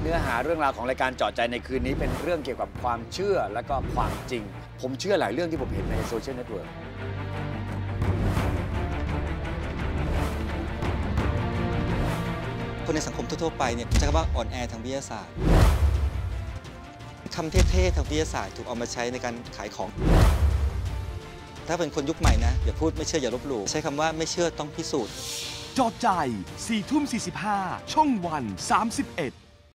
นื้อหาเรื่องราวของรายการเจาะใจในคืนนี้เป็นเรื่องเกี่ยวกับความเชื่อและก็ความจริงผมเชื่อหลายเรื่องที่ผมเห็นในโซเชียลเน็ตเวิร์กคนในสังคมทั่วๆไปเนี่ยจะเรียกว่าอ่อนแอทางวิทยาศาสตร์คำเท่ๆทางวิทยาศาสตร์ถูกเอามาใช้ในการขายของถ้าเป็นคนยุคใหม่นะอย่าพูดไม่เชื่ออย่าลบหลู่ใช้คำว่าไม่เชื่อต้องพิสูจน์เจาะใจ 4:45 ช่องวัน 31